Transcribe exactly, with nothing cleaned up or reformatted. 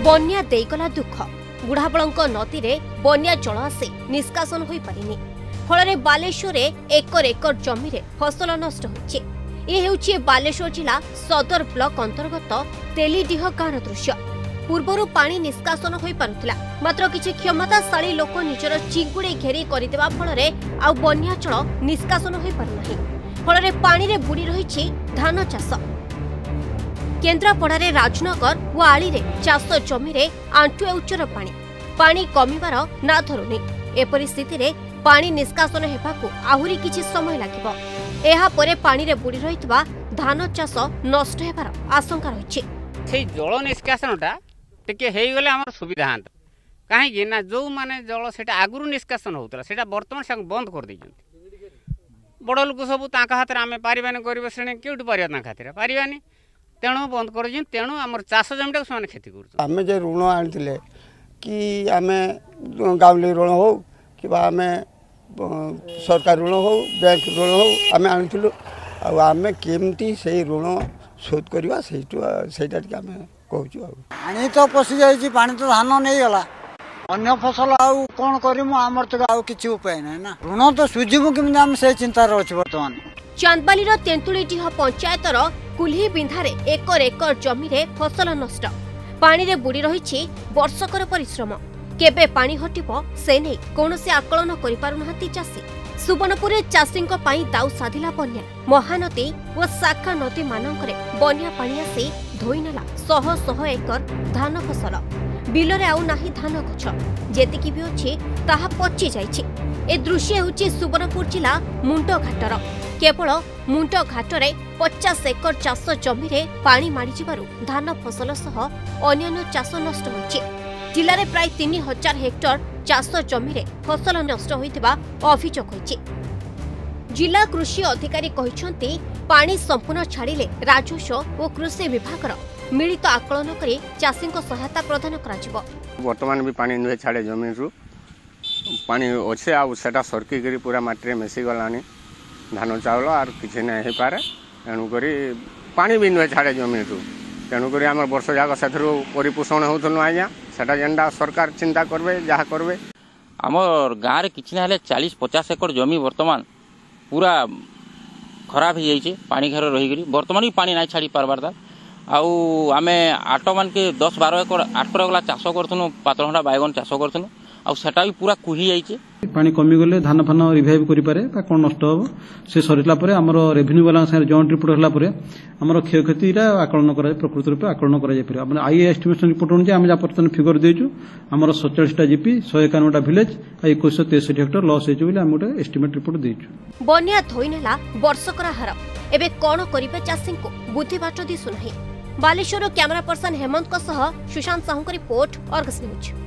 बन्या देगला दुख बुढ़ाबलंक नदी रे बन्या जल आसी निष्कासन होई परिनी फल बालेश्वर एकर एकर जमी रे फसल नष्ट होइछे। ए हेउछि बालेश्वर जिला सदर ब्लॉक अंतर्गत तेलीडीह गाँव दृश्य। पूर्वरु पानी निष्कासन होई पारुथिला मात्र किछि क्षमताशाली लोक निजर चिंगुड़ी घेरी करदेवा फल आउ बन्या जल निष्कासन होई पारुनाही फल पानी रे बुड़ी रहिछि धान चाष। केन्द्रापड़ा राजनगर व आली रे चाष जमी रे आंठुए उच्चर पानी पानी कमिबार ना धरुनी। एपरि स्थिति रे पानी निष्कासन हेबाकू आहुरी किछि समय लागिबो। एहा परे पानी रे बुड़ी रहितबा धान चाष नष्ट हेबार आशंका रहिछि। सेई जल निष्कासनटा टिके हेई गले हमर सुविधा हांत काहे ना जो माने जल सेटा आगुरु निष्कासन होतला सेटा वर्तमान संग बंद कर दैछन्ति। बड़ लोक सब ताका हाथ रे आमे पारिबाने करिबो सेने केउट पारिया ताका हाथ रे पारिबानी तेणु बंद कर तेणु आम चाष जमीटा से क्षति कर आम जो ऋण आनी कि आम गाँवली ऋण हो कि आम सरकार ऋण हो बैंक ऋण हो आम आनी आम केमती से ऋण शोध करवा से आम कहूँ पानी तो पशि जाइए पानी तो धान नहीं गला अन्य फसल आउ कौन करूँ आमर तो आउ किसी उपाय ना ना ऋण तो सुझीबू केमी आम से चिंतार अच्छे बर्तमान। चांदबाली तेंतुलीडीह पंचायतर कुल्ही बिंधारे एकर एकर जमी रे फसल नष्ट पानी रे बुड़ी रहिछि वर्षकर परिश्रम केबे पानी हटिबो से नै कोनोसी आकलन करि पारुनाहांती चाषी। सुवर्णपुर चाषींक पई दाउ साधिला बन्या महानदी और शाखा नदी मानकरे बन्या पानी आसी धोईनेला शह शह एकर धान फसल बिलरे आउ नाही धान गछ जेतिकी भी अछि ताहा पचि जाइछि। ए दृश्य हेउछि सुवर्णपुर जिला मुंडघाटर केवल मुंड घाटरे पचास एकर चाष जमी रे पानी माड़ी जिबारु धान फसल सह अन्यान्य चाष नष्ट होइछि। जिले में प्राय तीन हजार हेक्टर चाष जमी रे फसल नष्ट होइतिबा अभियोग होइछि। जिला कृषि अधिकारी कहिसंती पानी संपूर्ण छाड़िले राजस्व और कृषि विभागर मिलित आकलन करी चाषी को सहायता प्रदान करा। वर्तमान भी पानी नुहे छाड़े जमीन रु पानी अच्छे आ सेटा सरकी करी पूरा माटी मिसी गलानी धान चाउल आर किसी नहीं हो पारे तेणुक पानी भी नुहे छाड़े जमीन रु तेणुक आम वर्ष जाक से परिपोषण होनु आज्ञा सेटा जेनटा सरकार चिंता करबे जहाँ करबे। आमर गाँव किसी ना चालीस पचास एकड़ जमी वर्तमान पूरा खराब हो जाइए पानी घर रहीकि बर्तमान भी पानी नहीं छाड़ी पार्बार आउ आमे आठ मान के दस बारह एकड़ आठ गला चाष करूँ पातलघंटा बैगन चाष करूँ आउ सेटा भी पूरा कुही जाइए पानी कमी गले धान फान रिभाइव करें कौन नष्ट हम से सरला आमर रेवेन्यू वाला जॉइंट रिपोर्ट होला आमर क्षयक्षति आकलन कर प्रकृत रूप आकलन कर आई एस्टिमेशन रिपोर्ट अनुसार आम बर्तमान फिगर देचु आमर सैंतालीसटा जीपी शहे एकानवेटा विलेज एक तेसठी हेक्टर लस होती आम गोटे एस्टिमेट रिपोर्ट देचु। बन्या धोईनेला वर्षकर हार एबे कौन करिबे चाषी को बुद्धि बाट दिसुनाही। Baleswar camera person Hemant Sushant Sahu report Argus news.